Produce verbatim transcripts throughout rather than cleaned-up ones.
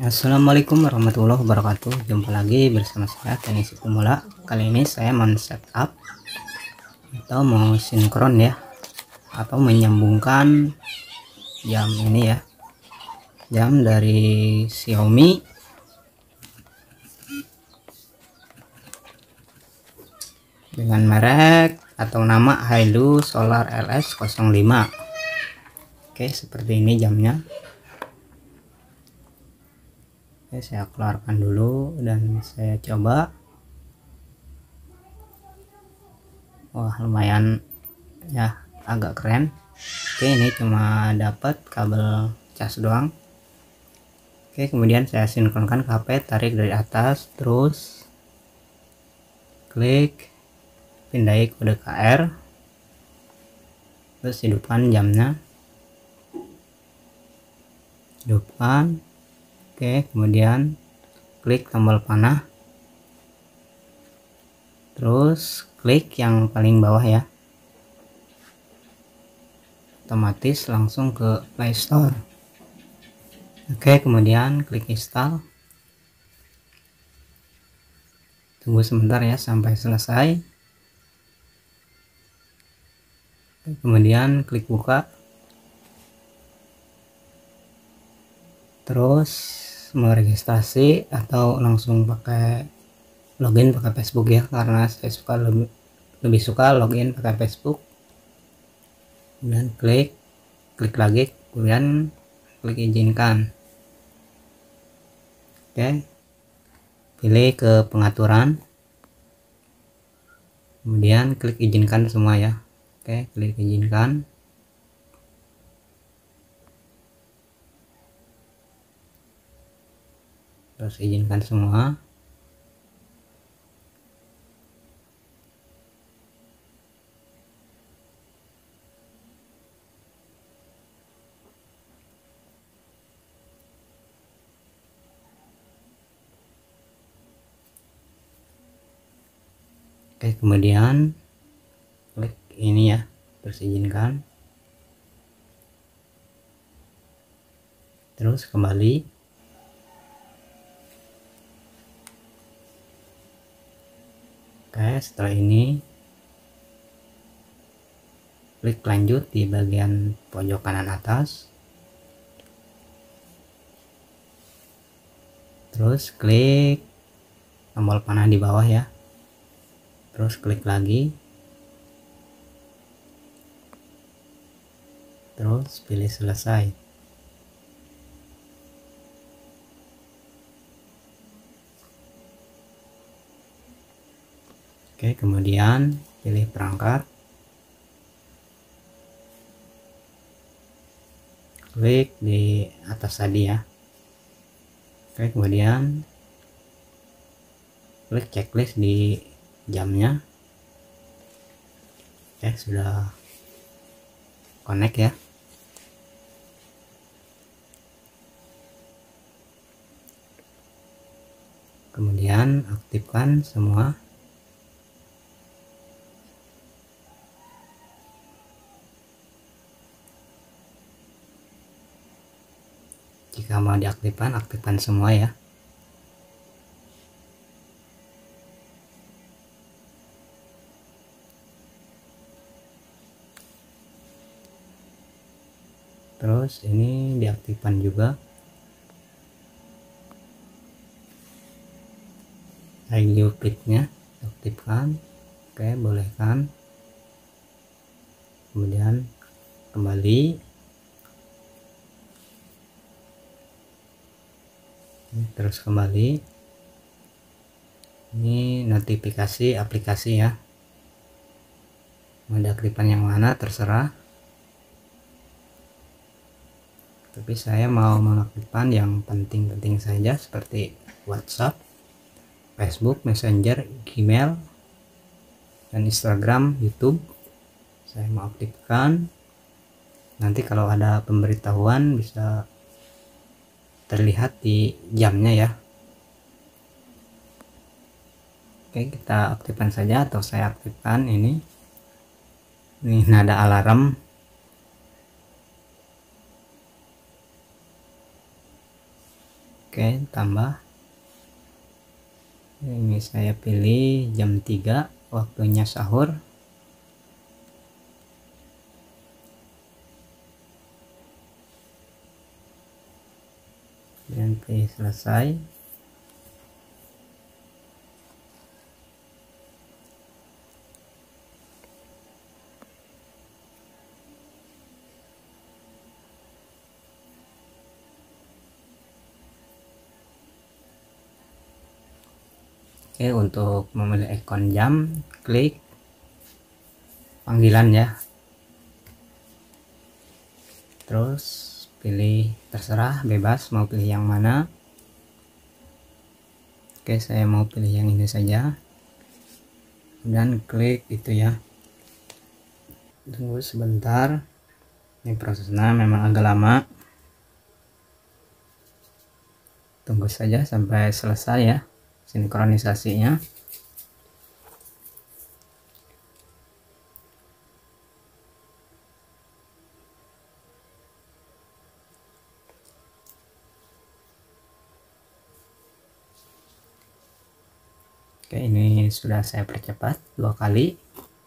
Assalamualaikum warahmatullahi wabarakatuh. Jumpa lagi bersama saya teknisi pemula. Kali ini saya men setup atau mau sinkron ya, atau menyambungkan jam ini ya, jam dari Xiaomi dengan merek atau nama Hailu Solar L S nol lima. Oke, seperti ini jamnya. Oke, saya keluarkan dulu dan saya coba. Wah, lumayan ya, agak keren. Oke, ini cuma dapat kabel cas doang. Oke, kemudian saya sinkronkan ke H P, tarik dari atas, terus klik, pindai kode K R, terus hidupkan jamnya, hidupkan. Oke, kemudian klik tombol panah, terus klik yang paling bawah ya, otomatis langsung ke Play Store. Oke, kemudian klik install, tunggu sebentar ya sampai selesai. Kemudian klik buka, terus meregistrasi atau langsung pakai login pakai Facebook ya, karena saya suka lebih, lebih suka login pakai Facebook. Kemudian klik klik lagi, kemudian klik izinkan. Oke, pilih ke pengaturan, kemudian klik izinkan semua ya. Oke, klik izinkan. Terus izinkan semua. Oke, kemudian klik ini ya, terus izinkan, terus kembali. Oke, setelah ini klik lanjut di bagian pojok kanan atas, terus klik tombol panah di bawah ya, terus klik lagi, terus pilih selesai. Oke, kemudian pilih perangkat, klik di atas tadi ya. Oke, kemudian klik checklist di jamnya. Oke, sudah connect ya. Kemudian aktifkan semua. Jika mau diaktifkan, aktifkan semua ya. Terus ini diaktifkan juga. Hailu Fit-nya aktifkan. Oke, bolehkan. Kemudian kembali. Terus kembali. Ini notifikasi aplikasi ya, mau diaktifkan yang mana terserah, tapi saya mau mengaktifkan yang penting-penting saja seperti WhatsApp, Facebook, Messenger, Gmail, dan Instagram, YouTube. Saya mau aktifkan. Nanti kalau ada pemberitahuan bisa terlihat di jamnya ya. Oke, kita aktifkan saja, atau saya aktifkan ini. Ini nada alarm. Oke, tambah. Ini saya pilih jam tiga, waktunya sahur. Dan pilih selesai. Oke, untuk memilih ikon jam, klik panggilan ya. Terus pilih, terserah, bebas mau pilih yang mana. Oke, saya mau pilih yang ini saja. Dan klik itu ya. Tunggu sebentar. Ini prosesnya memang agak lama. Tunggu saja sampai selesai ya sinkronisasinya. Oke, ini sudah saya percepat dua kali.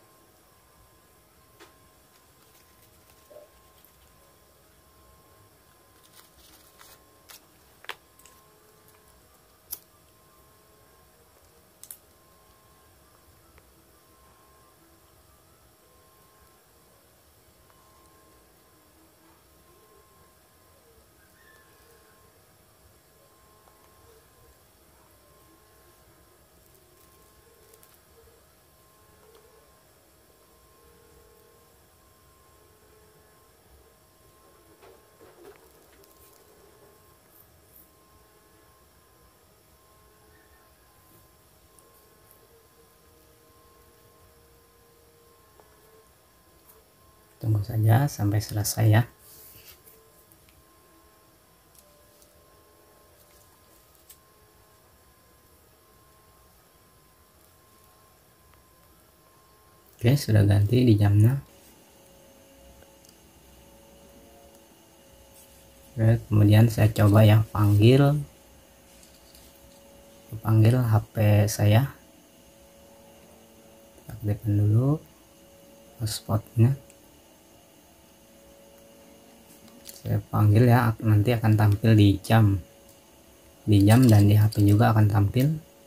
Tunggu saja sampai selesai ya. Oke, sudah ganti di jamnya. Oke, kemudian saya coba ya panggil panggil H P saya. Aktifkan dulu hotspotnya. Saya panggil ya, nanti akan tampil di jam di jam dan di H P juga akan tampil.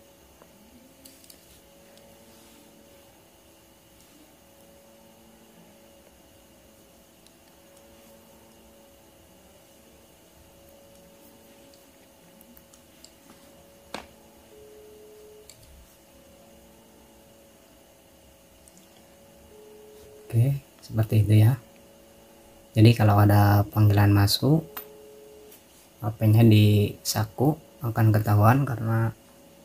Oke, seperti itu ya. Jadi kalau ada panggilan masuk, H P-nya di saku akan ketahuan karena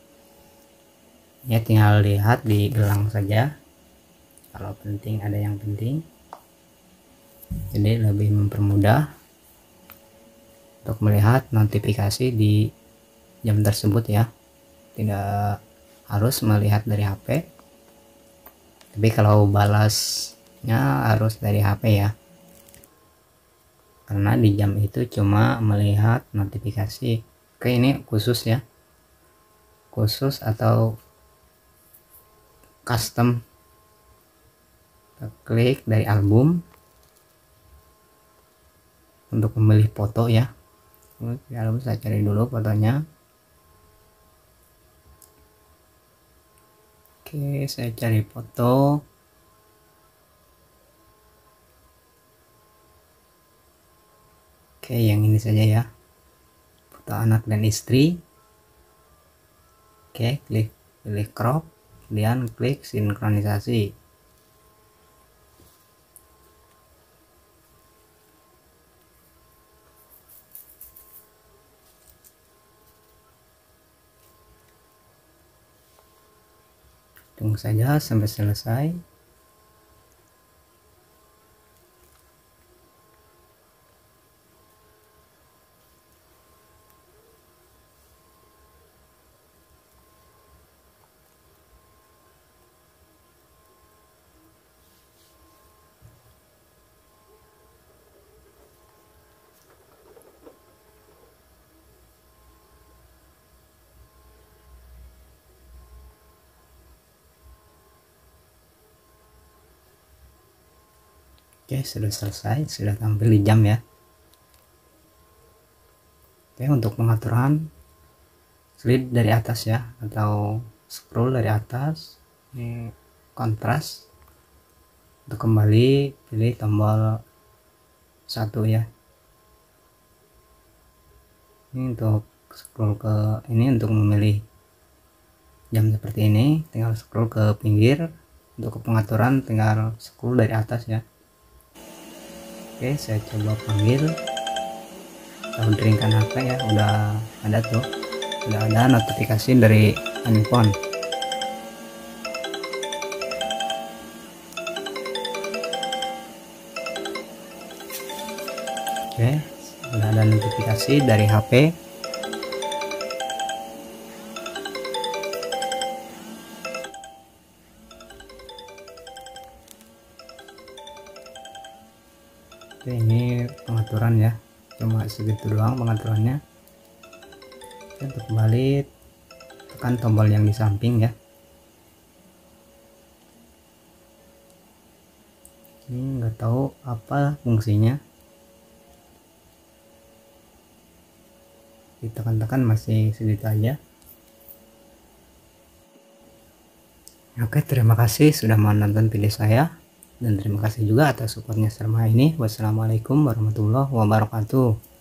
ya tinggal lihat di gelang saja. Kalau penting, ada yang penting. Jadi lebih mempermudah untuk melihat notifikasi di jam tersebut ya. Tidak harus melihat dari H P. Tapi kalau balasnya harus dari H P ya. Karena di jam itu cuma melihat notifikasi. Oke, ini khusus ya, khusus atau custom. Kita klik dari album untuk memilih foto ya. Di album saya cari dulu fotonya. Oke, saya cari foto. Oke, yang ini saja ya, foto anak dan istri. Oke, klik pilih crop, kemudian klik sinkronisasi. Tunggu saja sampai selesai. Oke, sudah selesai, sudah tampil di jam ya. Oke, untuk pengaturan slide dari atas ya, atau scroll dari atas, ini kontras. Untuk kembali pilih tombol satu ya. Ini untuk scroll ke ini, untuk memilih jam seperti ini tinggal scroll ke pinggir. Untuk pengaturan tinggal scroll dari atas ya. Oke, saya coba panggil atau ringkan H P ya, udah ada tuh, udah ada notifikasi dari handphone. Oke, udah ada notifikasi dari H P. Oke, ini pengaturan ya, cuma segitu doang pengaturannya. Untuk kembali tekan tombol yang di samping ya. Ini nggak tahu apa fungsinya, ditekan-tekan masih segitu aja. Oke, terima kasih sudah menonton video saya, dan terima kasih juga atas supportnya selama ini. Wassalamualaikum warahmatullahi wabarakatuh.